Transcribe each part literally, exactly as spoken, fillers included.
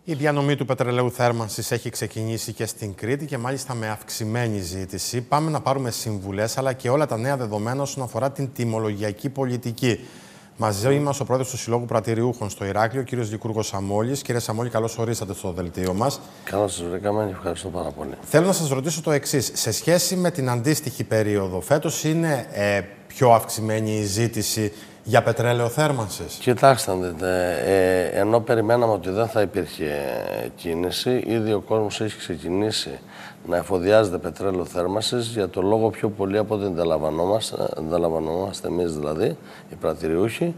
Η διανομή του πετρελαίου θέρμανσης έχει ξεκινήσει και στην Κρήτη και μάλιστα με αυξημένη ζήτηση. Πάμε να πάρουμε συμβουλές αλλά και όλα τα νέα δεδομένα όσον αφορά την τιμολογιακή πολιτική. Μαζί μας ο πρόεδρος του Συλλόγου Πρατηριούχων στο Ηράκλειο, ο κύριος Λικούργος Σαμόλης. Κύριε Σαμόλη, καλώς ορίσατε στο δελτίο μας. Καλώς σας βρήκαμε, ευχαριστώ πάρα πολύ. Θέλω να σας ρωτήσω το εξής. Σε σχέση με την αντίστοιχη περίοδο, φέτος είναι ε, πιο αυξημένη η ζήτηση για πετρέλαιο θέρμανσης? Κοιτάξτε, ε, ενώ περιμέναμε ότι δεν θα υπήρχε κίνηση, ήδη ο κόσμος έχει ξεκινήσει να εφοδιάζεται πετρέλαιο θέρμανσης για το λόγο πιο πολύ από ό,τι αντιλαμβανόμαστε εμείς δηλαδή, οι πρατηριούχοι,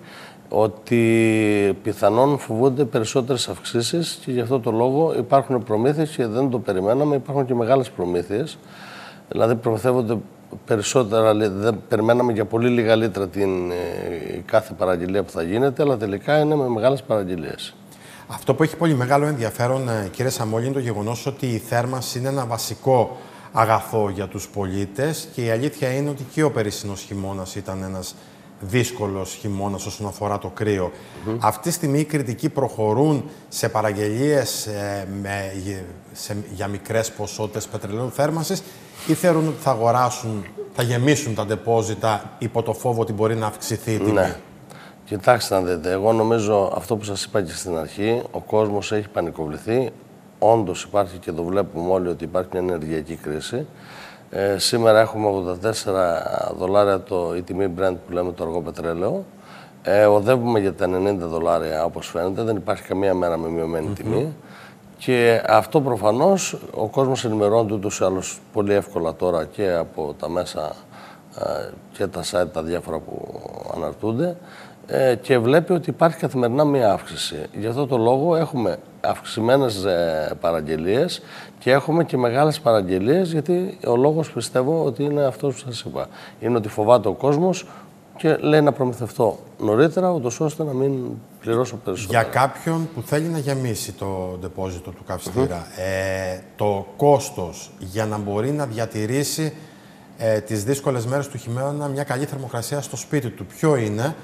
ότι πιθανόν φοβούνται περισσότερες αυξήσεις και γι' αυτό το λόγο υπάρχουν προμήθειες και δεν το περιμέναμε, υπάρχουν και μεγάλες προμήθειες. Δηλαδή προμηθεύονται περισσότερα, δεν περιμέναμε για πολύ λίγα λίτρα την ε, κάθε παραγγελία που θα γίνεται, αλλά τελικά είναι με μεγάλες παραγγελίες. Αυτό που έχει πολύ μεγάλο ενδιαφέρον, κύριε Σαμόλη, είναι το γεγονός ότι η θέρμανση είναι ένα βασικό αγαθό για τους πολίτες και η αλήθεια είναι ότι και ο περσινός χειμώνας ήταν ένας δύσκολος χειμώνας όσον αφορά το κρύο. Mm-hmm. Αυτή τη στιγμή οι κριτικοί προχωρούν σε παραγγελίες ε, με, σε, για μικρές ποσότητες πετρελαίου θέρμανσης ή θεωρούν ότι θα αγοράσουν, θα γεμίσουν τα ντεπόζιτα υπό το φόβο ότι μπορεί να αυξηθεί η τιμή? Ναι. Κοιτάξτε να δείτε, εγώ νομίζω αυτό που σας είπα και στην αρχή, ο κόσμος έχει πανικοβληθεί. Όντως υπάρχει και το βλέπουμε όλοι ότι υπάρχει μια ενεργειακή κρίση. Ε, σήμερα έχουμε ογδόντα τέσσερα δολάρια το, η τιμή Brent που λέμε το αργό πετρέλαιο. Ε, οδεύουμε για τα ενενήντα δολάρια όπως φαίνεται, δεν υπάρχει καμία μέρα με μειωμένη mm-hmm. τιμή. Και αυτό προφανώς ο κόσμος ενημερώνεται ούτως ή άλλως πολύ εύκολα τώρα και από τα μέσα ε, και τα site τα διάφορα που αναρτούνται ε, και βλέπει ότι υπάρχει καθημερινά μία αύξηση. Γι' αυτό το λόγο έχουμε αυξημένες ε, παραγγελίες και έχουμε και μεγάλες παραγγελίες, γιατί ο λόγος πιστεύω ότι είναι αυτός που σας είπα. Είναι ότι φοβάται ο κόσμος και λέει να προμηθευτώ νωρίτερα, ούτως ώστε να μην πληρώσω περισσότερο. Για κάποιον που θέλει να γεμίσει το ντεπόζιτο του καυστήρα, mm-hmm. ε, το κόστος για να μπορεί να διατηρήσει ε, τις δύσκολες μέρες του χειμώνα μια καλή θερμοκρασία στο σπίτι του, ποιο είναι?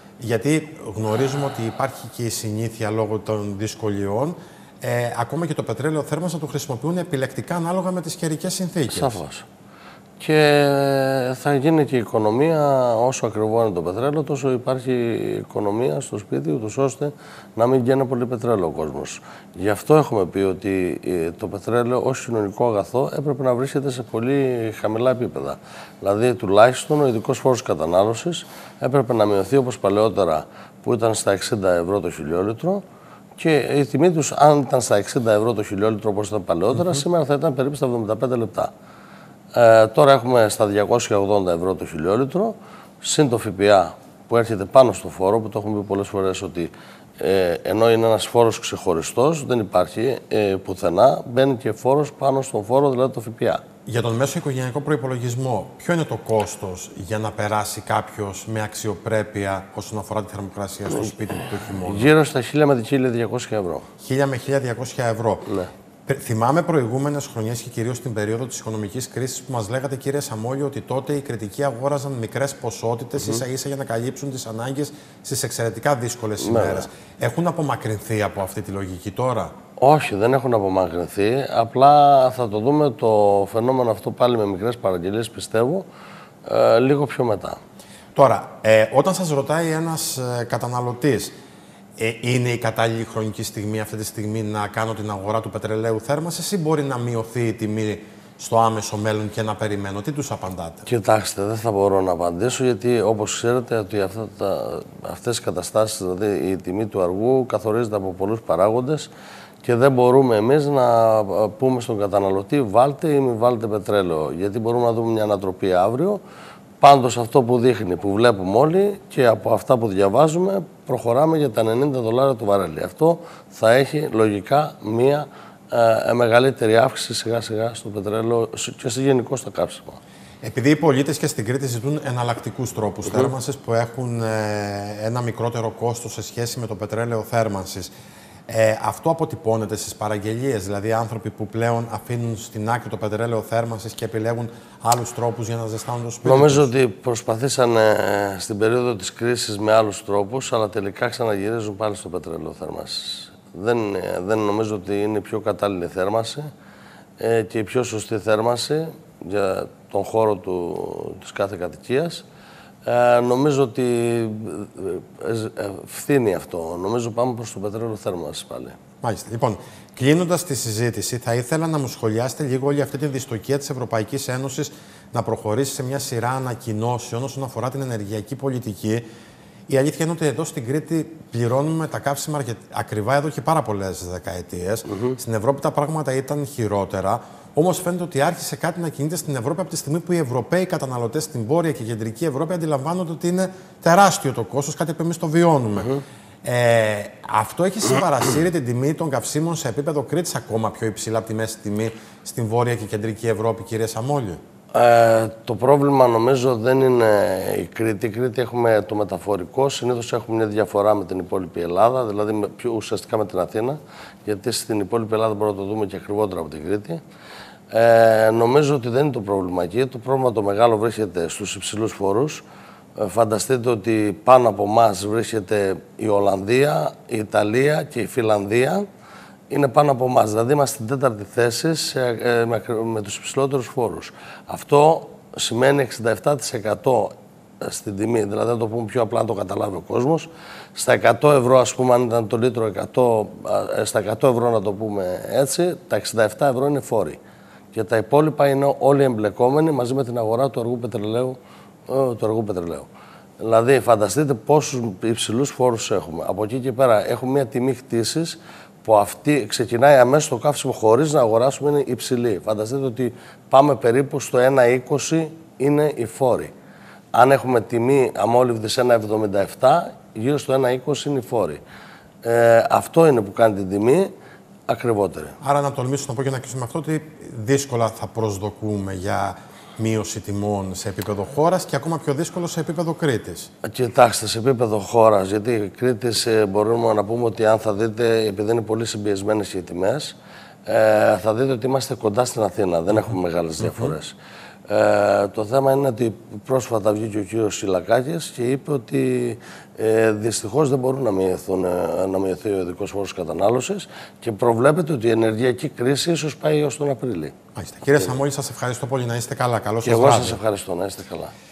Γιατί γνωρίζουμε ότι υπάρχει και η συνήθεια λόγω των δυσκολιών, ε, ακόμα και το πετρέλαιο θέρμανσης να το χρησιμοποιούν επιλεκτικά ανάλογα με τις καιρικές συνθήκες. Σαφώς. Και θα γίνει και η οικονομία, όσο ακριβό είναι το πετρέλαιο, τόσο υπάρχει οικονομία στο σπίτι, ούτως ώστε να μην γίνει πολύ πετρέλαιο ο κόσμος. Γι' αυτό έχουμε πει ότι το πετρέλαιο ως κοινωνικό αγαθό έπρεπε να βρίσκεται σε πολύ χαμηλά επίπεδα. Δηλαδή, τουλάχιστον ο ειδικός φόρος κατανάλωσης έπρεπε να μειωθεί όπως παλαιότερα, που ήταν στα εξήντα ευρώ το χιλιόλιτρο. Και η τιμή τους, αν ήταν στα εξήντα ευρώ το χιλιόλιτρο όπως ήταν παλαιότερα, mm-hmm. σήμερα θα ήταν περίπου στα εβδομήντα πέντε λεπτά. Ε, τώρα έχουμε στα διακόσια ογδόντα ευρώ το χιλιόλιτρο, συν το ΦΠΑ που έρχεται πάνω στο φόρο, που το έχουμε πει πολλές φορές ότι ε, ενώ είναι ένας φόρος ξεχωριστός, δεν υπάρχει ε, πουθενά, μπαίνει και φόρος πάνω στον φόρο, δηλαδή το ΦΠΑ. Για τον μέσο οικογενειακό προϋπολογισμό, ποιο είναι το κόστος για να περάσει κάποιος με αξιοπρέπεια όσον αφορά τη θερμοκρασία στο σπίτι του το χειμώνα? Γύρω στα χίλια με χίλια διακόσια ευρώ. χίλια με χίλια διακόσια ευρώ. Ναι. Θυμάμαι προηγούμενες χρονιές και κυρίως την περίοδο της οικονομικής κρίσης που μας λέγατε, κύριε Σαμόλη, ότι τότε οι κριτικοί αγόραζαν μικρές ποσότητες mm-hmm. ίσα-ίσα για να καλύψουν τις ανάγκες στις εξαιρετικά δύσκολες ημέρες. Ναι. Έχουν απομακρυνθεί από αυτή τη λογική τώρα? Όχι, δεν έχουν απομακρυνθεί. Απλά θα το δούμε το φαινόμενο αυτό πάλι με μικρές παραγγελίες, πιστεύω, ε, λίγο πιο μετά. Τώρα, ε, όταν σας ρωτάει ένας ε, καταναλωτής, Ε, είναι η κατάλληλη χρονική στιγμή αυτή τη στιγμή να κάνω την αγορά του πετρελαίου θέρμανσης ή μπορεί να μειωθεί η τιμή στο άμεσο μέλλον και να περιμένω? Τι τους απαντάτε? Κοιτάξτε, δεν θα μπορώ να απαντήσω, γιατί όπως ξέρετε ότι αυτά τα, αυτές οι καταστάσεις, δηλαδή η τιμή του αργού καθορίζεται από πολλούς παράγοντες και δεν μπορούμε εμείς να πούμε στον καταναλωτή βάλτε ή μην βάλτε πετρέλαιο, γιατί μπορούμε να δούμε μια ανατροπή αύριο. Πάντως αυτό που δείχνει, που βλέπουμε όλοι και από αυτά που διαβάζουμε, προχωράμε για τα ενενήντα δολάρια το βαρέλι. Αυτό θα έχει λογικά μία ε, μεγαλύτερη αύξηση σιγά σιγά στο πετρέλαιο και σε γενικώ στο καύσιμο. Επειδή οι πολίτες και στην Κρήτη ζητούν εναλλακτικούς τρόπους mm-hmm. θέρμανσης που έχουν ε, ένα μικρότερο κόστος σε σχέση με το πετρέλαιο θέρμανσης, Ε, αυτό αποτυπώνεται στις παραγγελίες, δηλαδή άνθρωποι που πλέον αφήνουν στην άκρη το πετρέλαιο θέρμανσης και επιλέγουν άλλους τρόπους για να ζεστάνουν το σπίτι Νομίζω τους. ότι προσπαθήσανε στην περίοδο της κρίσης με άλλους τρόπους, αλλά τελικά ξαναγυρίζουν πάλι στο πετρέλαιο θέρμανσης. Δεν, δεν νομίζω ότι είναι η πιο κατάλληλη θέρμανση ε, και η πιο σωστή θέρμανση για τον χώρο του, της κάθε κατοικίας. Ε, νομίζω ότι ε, ε, φθήνει αυτό. Νομίζω πάμε προς το πετρέλαιο θέρμανσης πάλι. Μάλιστα. Λοιπόν, κλείνοντας τη συζήτηση, θα ήθελα να μου σχολιάσετε λίγο όλη αυτή τη δυστοκία της Ευρωπαϊκής Ένωσης να προχωρήσει σε μια σειρά ανακοινώσεων όσον αφορά την ενεργειακή πολιτική. Η αλήθεια είναι ότι εδώ στην Κρήτη πληρώνουμε τα καύσιμα ακριβά εδώ και πάρα πολλές δεκαετίες. Mm-hmm. Στην Ευρώπη τα πράγματα ήταν χειρότερα. Όμως φαίνεται ότι άρχισε κάτι να κινείται στην Ευρώπη από τη στιγμή που οι Ευρωπαίοι καταναλωτές στην Βόρεια και Κεντρική Ευρώπη αντιλαμβάνονται ότι είναι τεράστιο το κόστος, κάτι που εμείς το βιώνουμε. Mm-hmm. Ε, αυτό έχει συμπαρασύρει την τιμή των καυσίμων σε επίπεδο Κρήτης ακόμα πιο υψηλά από τη μέση τιμή στην Βόρεια και Κεντρική Ευρώπη, κύριε Σαμόλη. Ε, το πρόβλημα νομίζω δεν είναι η Κρήτη. Η Κρήτη έχουμε το μεταφορικό. Συνήθως έχουμε μια διαφορά με την υπόλοιπη Ελλάδα, δηλαδή με, πιο ουσιαστικά με την Αθήνα, γιατί στην υπόλοιπη Ελλάδα μπορούμε να το δούμε και ακριβότερα από την Κρήτη. Ε, νομίζω ότι δεν είναι το πρόβλημα εκεί. Το πρόβλημα το μεγάλο βρίσκεται στους υψηλούς φόρους. Ε, φανταστείτε ότι πάνω από εμάς βρίσκεται η Ολλανδία, η Ιταλία και η Φιλανδία. Είναι πάνω από εμάς. Δηλαδή είμαστε στην τέταρτη θέση σε, ε, με, με τους υψηλότερους φόρους. Αυτό σημαίνει εξήντα επτά τοις εκατό στην τιμή. Δηλαδή, να το πούμε πιο απλά, να το καταλάβει ο κόσμος. Στα εκατό ευρώ, ας πούμε, αν ήταν το λίτρο εκατό, στα εκατό ευρώ να το πούμε έτσι, τα εξήντα επτά ευρώ είναι φόροι. Και τα υπόλοιπα είναι όλοι εμπλεκόμενοι μαζί με την αγορά του αργού πετρελαίου. Ε, του αργού πετρελαίου. Δηλαδή, φανταστείτε πόσους υψηλούς φόρους έχουμε. Από εκεί και πέρα έχουμε μια τιμή χτίσης που αυτή ξεκινάει αμέσως το καύσιμο χωρίς να αγοράσουμε, είναι υψηλή. Φανταστείτε ότι πάμε περίπου στο ένα είκοσι είναι οι φόροι. Αν έχουμε τιμή αμόλυβδης ένα εβδομήντα επτά, γύρω στο ένα είκοσι είναι οι φόροι. Ε, αυτό είναι που κάνει την τιμή ακριβότερη. Άρα να τολμήσω να πω και να κλείσουμε αυτό ότι δύσκολα θα προσδοκούμε για μείωση τιμών σε επίπεδο χώρας και ακόμα πιο δύσκολο σε επίπεδο Κρήτης. Κοιτάξτε, σε επίπεδο χώρας, γιατί η Κρήτης μπορούμε να πούμε ότι αν θα δείτε, επειδή είναι πολύ συμπιεσμένες οι τιμές, ε, θα δείτε ότι είμαστε κοντά στην Αθήνα, δεν έχουμε μεγάλες διαφορές. Ε, το θέμα είναι ότι πρόσφατα βγήκε ο κύριος Σιλακάκης και είπε ότι ε, δυστυχώς δεν μπορούν να, μειωθούν, να μειωθεί ο ειδικός φόρος κατανάλωσης και προβλέπεται ότι η ενεργειακή κρίση ίσως πάει έως τον Απρίλιο. Κύριε Σαμόλη, σας ευχαριστώ πολύ. Να είστε καλά. Καλό σας βράδυ. Και εγώ βράδυ. σας ευχαριστώ. Να είστε καλά.